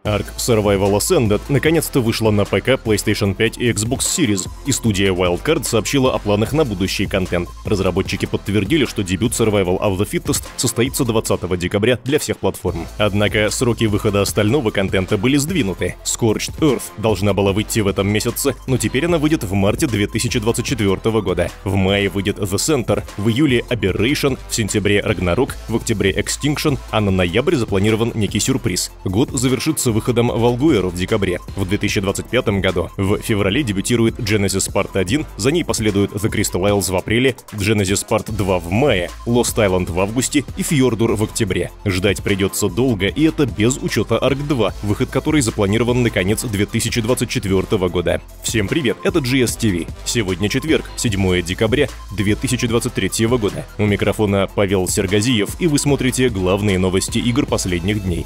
Ark Survival Ascended наконец-то вышла на ПК, PlayStation 5 и Xbox Series, и студия Wildcard сообщила о планах на будущий контент. Разработчики подтвердили, что дебют Survival of the Fittest состоится 20 декабря для всех платформ. Однако сроки выхода остального контента были сдвинуты. Scorched Earth должна была выйти в этом месяце, но теперь она выйдет в марте 2024 года. В мае выйдет The Center, в июле Aberration, в сентябре Ragnarok, в октябре Extinction, а на ноябрь запланирован некий сюрприз. Год завершится выходом Valguero в декабре. В 2025 году в феврале дебютирует Genesis Part 1, за ней последует The Crystal Isles в апреле, Genesis Part 2 в мае, Lost Island в августе и Fjordur в октябре. Ждать придется долго, и это без учета Ark 2, выход которой запланирован на конец 2024 года. Всем привет, это GSTV. Сегодня четверг, 7 декабря 2023 года. У микрофона Павел Сергазиев, и вы смотрите главные новости игр последних дней.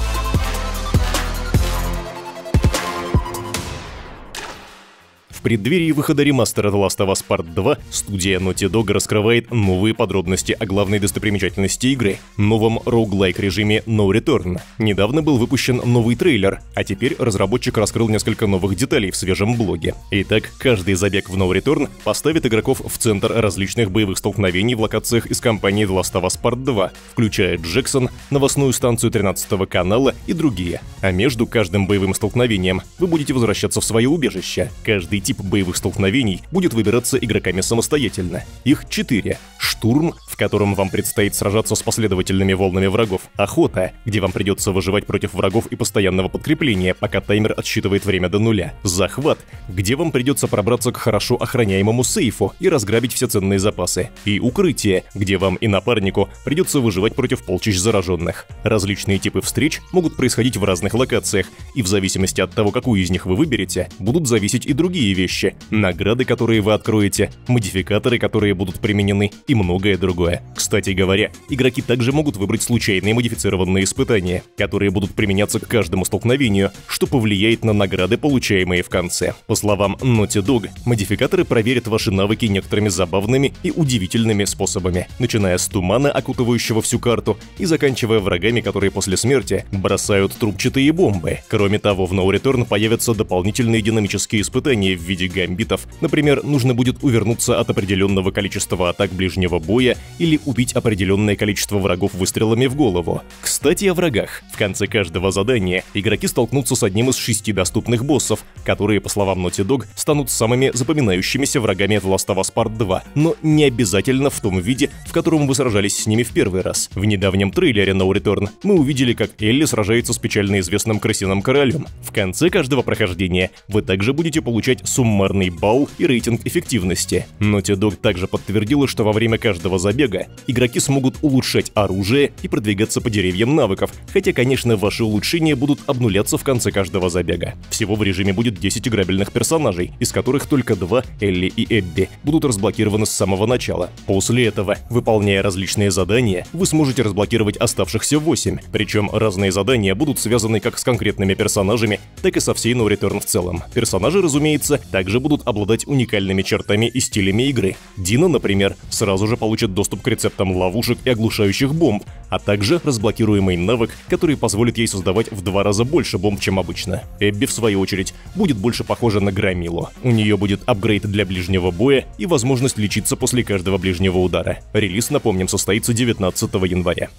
В преддверии выхода ремастера The Last of Us Part 2 студия Naughty Dog раскрывает новые подробности о главной достопримечательности игры — новом роуглайк режиме No Return. Недавно был выпущен новый трейлер, а теперь разработчик раскрыл несколько новых деталей в свежем блоге. Итак, каждый забег в No Return поставит игроков в центр различных боевых столкновений в локациях из кампании The Last of Us Part 2, включая Джексон, новостную станцию 13-го канала и другие. А между каждым боевым столкновением вы будете возвращаться в свое убежище. Каждый тип боевых столкновений будет выбираться игроками самостоятельно. Их 4. Штурм, в котором вам предстоит сражаться с последовательными волнами врагов. Охота, где вам придется выживать против врагов и постоянного подкрепления, пока таймер отсчитывает время до нуля. Захват, где вам придется пробраться к хорошо охраняемому сейфу и разграбить все ценные запасы. И укрытие, где вам и напарнику придется выживать против полчищ зараженных. Различные типы встреч могут происходить в разных локациях, и в зависимости от того, какую из них вы выберете, будут зависеть и другие вещи. Награды, которые вы откроете, модификаторы, которые будут применены, и многое другое. Кстати говоря, игроки также могут выбрать случайные модифицированные испытания, которые будут применяться к каждому столкновению, что повлияет на награды, получаемые в конце. По словам Naughty Dog, модификаторы проверят ваши навыки некоторыми забавными и удивительными способами, начиная с тумана, окутывающего всю карту, и заканчивая врагами, которые после смерти бросают трубчатые бомбы. Кроме того, в No Return появятся дополнительные динамические испытания в виде гамбитов. Например, нужно будет увернуться от определенного количества атак ближнего боя или убить определенное количество врагов выстрелами в голову. Кстати, о врагах. В конце каждого задания игроки столкнутся с одним из 6 доступных боссов, которые, по словам Naughty Dog, станут самыми запоминающимися врагами The Last of Us Part 2, но не обязательно в том виде, в котором вы сражались с ними в первый раз. В недавнем трейлере No Return мы увидели, как Элли сражается с печально известным крысиным королем. В конце каждого прохождения вы также будете получать суммарный балл и рейтинг эффективности. Naughty Dog также подтвердила, что во время каждого забега игроки смогут улучшать оружие и продвигаться по деревьям навыков, хотя, конечно, ваши улучшения будут обнуляться в конце каждого забега. Всего в режиме будет 10 играбельных персонажей, из которых только 2, Элли и Эбби, будут разблокированы с самого начала. После этого, выполняя различные задания, вы сможете разблокировать оставшихся 8, причем разные задания будут связаны как с конкретными персонажами, так и со всей No Return в целом. Персонажи, разумеется, также будут обладать уникальными чертами и стилями игры. Дина, например, сразу же получит доступ к рецептам ловушек и оглушающих бомб, а также разблокируемый навык, который позволит ей создавать в 2 раза больше бомб, чем обычно. Эбби, в свою очередь, будет больше похожа на Громилу. У нее будет апгрейд для ближнего боя и возможность лечиться после каждого ближнего удара. Релиз, напомним, состоится 19 января.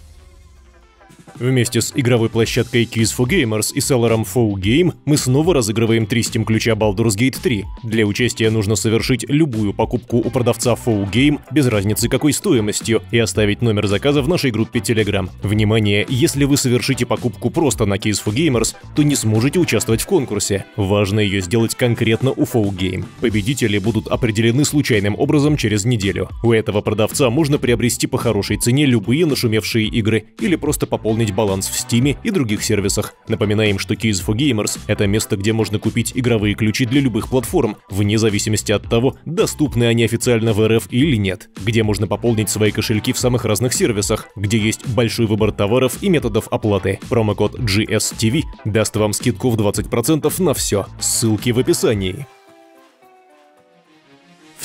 Вместе с игровой площадкой Keys for Gamers и селлером Faux Game мы снова разыгрываем 3 Steam ключа Baldur's Gate 3. Для участия нужно совершить любую покупку у продавца Faux Game, без разницы какой стоимостью, и оставить номер заказа в нашей группе Telegram. Внимание, если вы совершите покупку просто на Keys for Gamers, то не сможете участвовать в конкурсе. Важно ее сделать конкретно у Faux Game. Победители будут определены случайным образом через неделю. У этого продавца можно приобрести по хорошей цене любые нашумевшие игры или просто пополнить баланс в Steam и других сервисах. Напоминаем, что Keys for Gamers — это место, где можно купить игровые ключи для любых платформ, вне зависимости от того, доступны они официально в РФ или нет, где можно пополнить свои кошельки в самых разных сервисах, где есть большой выбор товаров и методов оплаты. Промокод GSTV даст вам скидку в 20% на все. Ссылки в описании.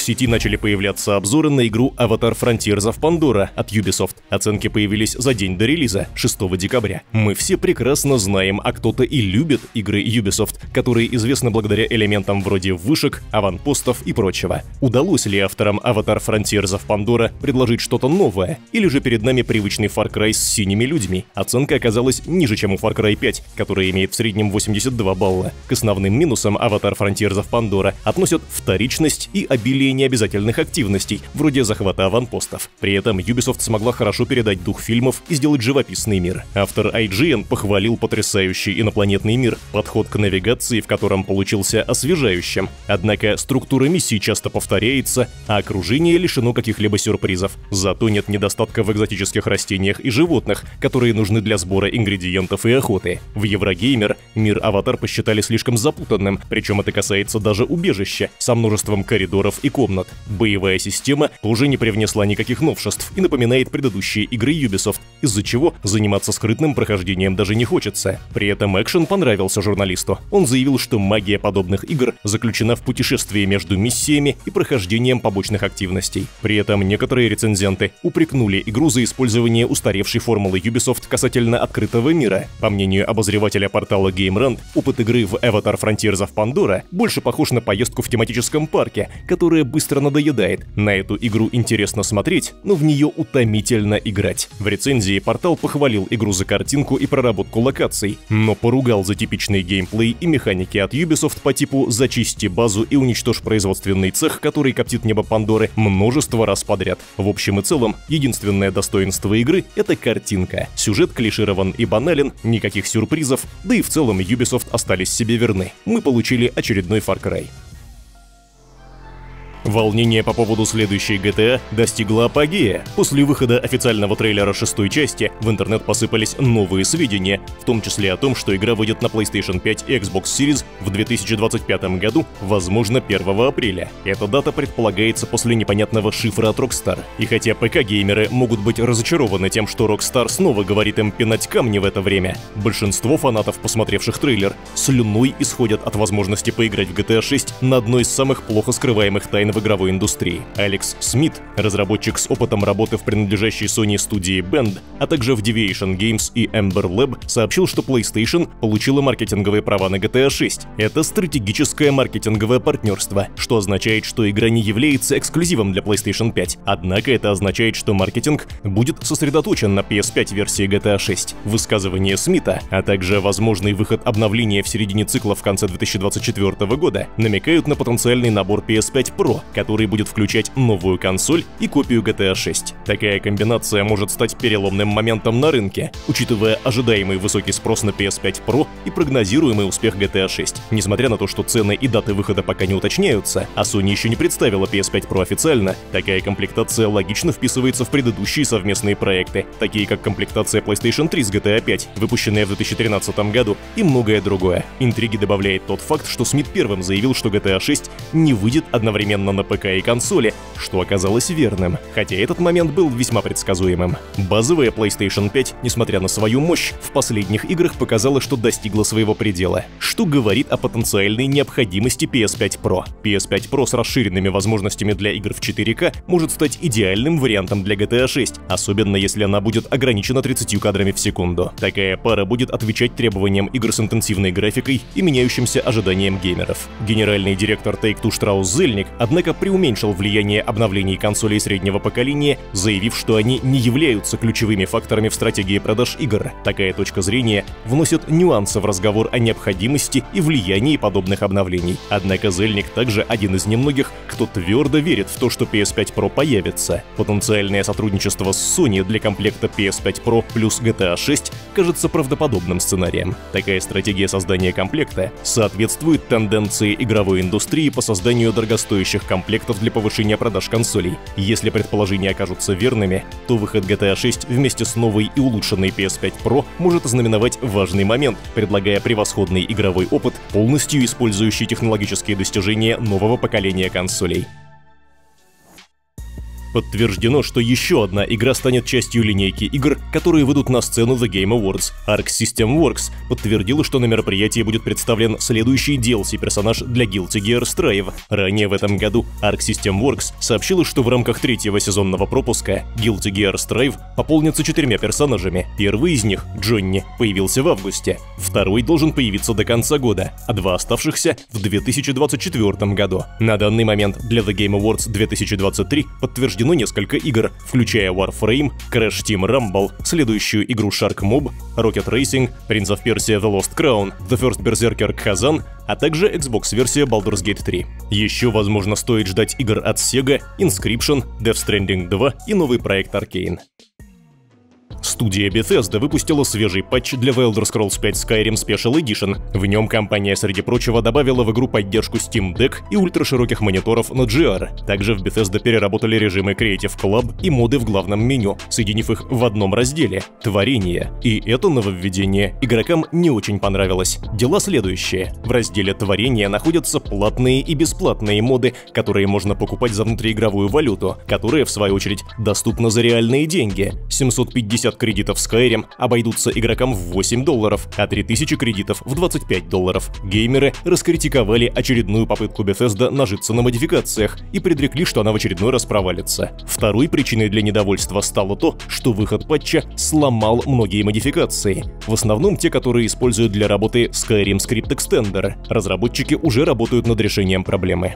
сети начали появляться обзоры на игру Avatar Frontiers of Pandora от Ubisoft. Оценки появились за день до релиза, 6 декабря. Мы все прекрасно знаем, а кто-то и любит игры Ubisoft, которые известны благодаря элементам вроде вышек, аванпостов и прочего. Удалось ли авторам Avatar Frontiers of Pandora предложить что-то новое? Или же перед нами привычный Far Cry с синими людьми? Оценка оказалась ниже, чем у Far Cry 5, которая имеет в среднем 82 балла. К основным минусам Avatar Frontiers of Pandora относят вторичность и обилие необязательных активностей, вроде захвата аванпостов. При этом Ubisoft смогла хорошо передать дух фильмов и сделать живописный мир. Автор IGN похвалил потрясающий инопланетный мир, подход к навигации в котором получился освежающим. Однако структура миссий часто повторяется, а окружение лишено каких-либо сюрпризов. Зато нет недостатка в экзотических растениях и животных, которые нужны для сбора ингредиентов и охоты. В Еврогеймер мир Аватар посчитали слишком запутанным, причем это касается даже убежища, со множеством коридоров и комнат. Боевая система тоже не привнесла никаких новшеств и напоминает предыдущие игры Ubisoft, из-за чего заниматься скрытным прохождением даже не хочется. При этом экшен понравился журналисту. Он заявил, что магия подобных игр заключена в путешествии между миссиями и прохождением побочных активностей. При этом некоторые рецензенты упрекнули игру за использование устаревшей формулы Ubisoft касательно открытого мира. По мнению обозревателя портала GameRant, опыт игры в Avatar Frontiers of Pandora больше похож на поездку в тематическом парке, которая быстро надоедает. На эту игру интересно смотреть, но в нее утомительно играть. В рецензии портал похвалил игру за картинку и проработку локаций, но поругал за типичный геймплей и механики от Ubisoft по типу «зачисти базу и уничтожь производственный цех, который коптит небо Пандоры» множество раз подряд. В общем и целом, единственное достоинство игры — это картинка. Сюжет клиширован и банален, никаких сюрпризов, да и в целом Ubisoft остались себе верны. Мы получили очередной Far Cry. Волнение по поводу следующей GTA достигло апогея. После выхода официального трейлера 6-й части в интернет посыпались новые сведения, в том числе о том, что игра выйдет на PlayStation 5 и Xbox Series в 2025 году, возможно, 1 апреля. Эта дата предполагается после непонятного шифра от Rockstar. И хотя ПК-геймеры могут быть разочарованы тем, что Rockstar снова говорит им пинать камни в это время, большинство фанатов, посмотревших трейлер, слюной исходят от возможности поиграть в GTA 6 на одной из самых плохо скрываемых тайн в игровой индустрии. Алекс Смит, разработчик с опытом работы в принадлежащей Sony студии Bend, а также в Deviation Games и Ember Lab, сообщил, что PlayStation получила маркетинговые права на GTA 6. Это стратегическое маркетинговое партнерство, что означает, что игра не является эксклюзивом для PlayStation 5. Однако это означает, что маркетинг будет сосредоточен на PS5 версии GTA 6. Высказывание Смита, а также возможный выход обновления в середине цикла в конце 2024 года намекают на потенциальный набор PS5 Pro, который будет включать новую консоль и копию GTA 6. Такая комбинация может стать переломным моментом на рынке, учитывая ожидаемый высокий спрос на PS5 Pro и прогнозируемый успех GTA 6. Несмотря на то, что цены и даты выхода пока не уточняются, а Sony еще не представила PS5 Pro официально, такая комплектация логично вписывается в предыдущие совместные проекты, такие как комплектация PlayStation 3 с GTA 5, выпущенная в 2013 году, и многое другое. Интриги добавляет тот факт, что Смит первым заявил, что GTA 6 не выйдет одновременно на ПК и консоли, что оказалось верным, хотя этот момент был весьма предсказуемым. Базовая PlayStation 5, несмотря на свою мощь, в последних играх показала, что достигла своего предела, что говорит о потенциальной необходимости PS5 Pro. PS5 Pro с расширенными возможностями для игр в 4К может стать идеальным вариантом для GTA 6, особенно если она будет ограничена 30 кадрами в секунду. Такая пара будет отвечать требованиям игр с интенсивной графикой и меняющимся ожиданиям геймеров. Генеральный директор Take-Two Штраус Зельник, однако, преуменьшил влияние обновлений консолей среднего поколения, заявив, что они не являются ключевыми факторами в стратегии продаж игр. Такая точка зрения вносит нюансы в разговор о необходимости и влиянии подобных обновлений. Однако Зельник также один из немногих, кто твердо верит в то, что PS5 Pro появится. Потенциальное сотрудничество с Sony для комплекта PS5 Pro плюс GTA 6 кажется правдоподобным сценарием. Такая стратегия создания комплекта соответствует тенденции игровой индустрии по созданию дорогостоящих комплектов для повышения продаж консолей. Если предположения окажутся верными, то выход GTA 6 вместе с новой и улучшенной PS5 Pro может ознаменовать важный момент, предлагая превосходный игровой опыт, полностью использующий технологические достижения нового поколения консолей. Подтверждено, что еще одна игра станет частью линейки игр, которые выйдут на сцену The Game Awards. Arc System Works подтвердила, что на мероприятии будет представлен следующий DLC-персонаж для Guilty Gear Strive. Ранее в этом году Arc System Works сообщила, что в рамках третьего сезонного пропуска Guilty Gear Strive пополнится 4 персонажами. Первый из них, Джонни, появился в августе, второй должен появиться до конца года, а 2 оставшихся в 2024 году. На данный момент для The Game Awards 2023 подтверждено несколько игр, включая Warframe, Crash Team Rumble, следующую игру Shark Mob, Rocket Racing, Prince of Persia The Lost Crown, The First Berserker Kazan, а также Xbox-версия Baldur's Gate 3. Еще, возможно, стоит ждать игр от Sega, Inscription, Death Stranding 2 и новый проект Arcane. Студия Bethesda выпустила свежий патч для The Elder Scrolls V Skyrim Special Edition. В нем компания, среди прочего, добавила в игру поддержку Steam Deck и ультрашироких мониторов на GR. Также в Bethesda переработали режимы Creative Club и моды в главном меню, соединив их в одном разделе — Творение. И это нововведение игрокам не очень понравилось. Дела следующие. В разделе Творение находятся платные и бесплатные моды, которые можно покупать за внутриигровую валюту, которая, в свою очередь, доступна за реальные деньги. 750 кредитов Skyrim обойдутся игрокам в $8, а 3000 кредитов в $25. Геймеры раскритиковали очередную попытку Bethesda нажиться на модификациях и предрекли, что она в очередной раз провалится. Второй причиной для недовольства стало то, что выход патча сломал многие модификации. В основном те, которые используют для работы Skyrim Script Extender. Разработчики уже работают над решением проблемы.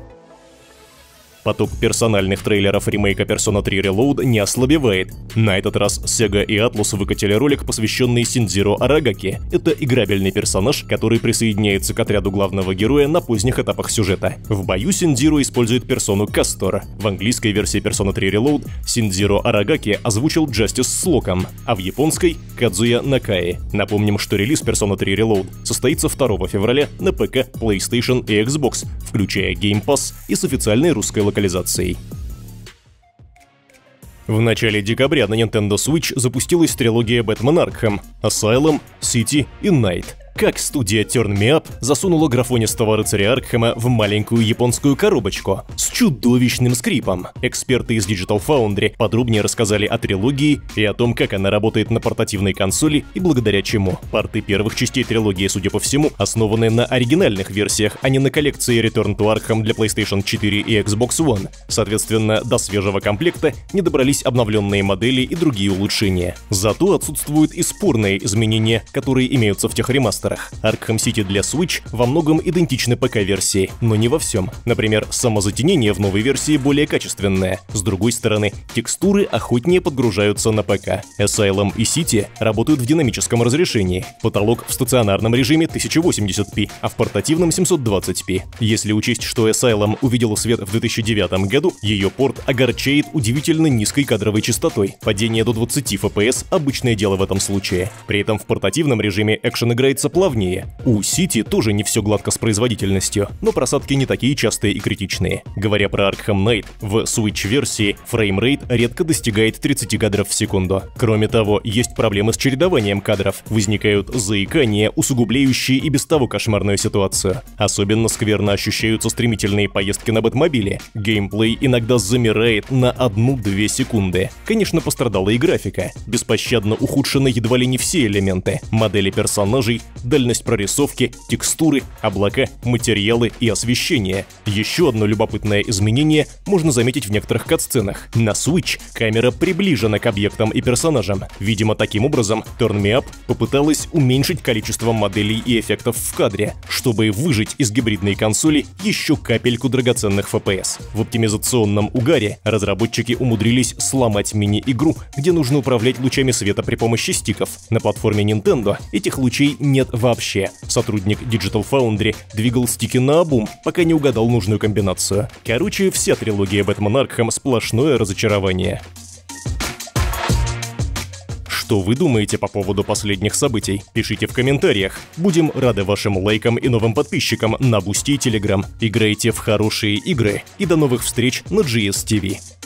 Поток персональных трейлеров ремейка Persona 3 Reload не ослабевает. На этот раз Sega и Atlus выкатили ролик, посвященный Синдзиро Арагаки. Это играбельный персонаж, который присоединяется к отряду главного героя на поздних этапах сюжета. В бою Синдзиро использует персону Кастор. В английской версии Persona 3 Reload Синдзиро Арагаки озвучил Justice Слоком, а в японской — Кадзуя Накаи. Напомним, что релиз Persona 3 Reload состоится 2 февраля на ПК, PlayStation и Xbox, включая Game Pass и с официальной русской локализацией. В начале декабря на Nintendo Switch запустилась трилогия Batman Arkham, Asylum, City и Night. Как студия Turn Me Up засунула графонистого рыцаря Аркхема в маленькую японскую коробочку с чудовищным скрипом. Эксперты из Digital Foundry подробнее рассказали о трилогии и о том, как она работает на портативной консоли и благодаря чему. Порты первых частей трилогии, судя по всему, основаны на оригинальных версиях, а не на коллекции Return to Arkham для PlayStation 4 и Xbox One. Соответственно, до свежего комплекта не добрались обновленные модели и другие улучшения. Зато отсутствуют и спорные изменения, которые имеются в тех ремастерах. Arkham City для Switch во многом идентичны ПК-версии, но не во всем. Например, самозатенение в новой версии более качественное. С другой стороны, текстуры охотнее подгружаются на ПК. Asylum и City работают в динамическом разрешении. Потолок в стационарном режиме 1080p, а в портативном 720p. Если учесть, что Asylum увидела свет в 2009 году, ее порт огорчает удивительно низкой кадровой частотой. Падение до 20 FPS – обычное дело в этом случае. При этом в портативном режиме экшен играется плавнее. У City тоже не все гладко с производительностью, но просадки не такие частые и критичные. Говоря про Arkham Knight, в Switch-версии фреймрейт редко достигает 30 кадров в секунду. Кроме того, есть проблемы с чередованием кадров, возникают заикания, усугубляющие и без того кошмарную ситуацию. Особенно скверно ощущаются стремительные поездки на Бэтмобиле. Геймплей иногда замирает на 1-2 секунды. Конечно, пострадала и графика. Беспощадно ухудшены едва ли не все элементы. Модели персонажей, дальность прорисовки, текстуры, облака, материалы и освещение. Еще одно любопытное изменение можно заметить в некоторых катсценах. На Switch камера приближена к объектам и персонажам. Видимо, таким образом Turn Me Up попыталась уменьшить количество моделей и эффектов в кадре, чтобы выжать из гибридной консоли еще капельку драгоценных FPS. В оптимизационном угаре разработчики умудрились сломать мини-игру, где нужно управлять лучами света при помощи стиков. На платформе Nintendo этих лучей нет вообще. Сотрудник Digital Foundry двигал стики наобум, пока не угадал нужную комбинацию. Короче, вся трилогия Batman Arkham сплошное разочарование. Что вы думаете по поводу последних событий? Пишите в комментариях. Будем рады вашим лайкам и новым подписчикам на Boosty и Telegram. Играйте в хорошие игры. И до новых встреч на GS TV.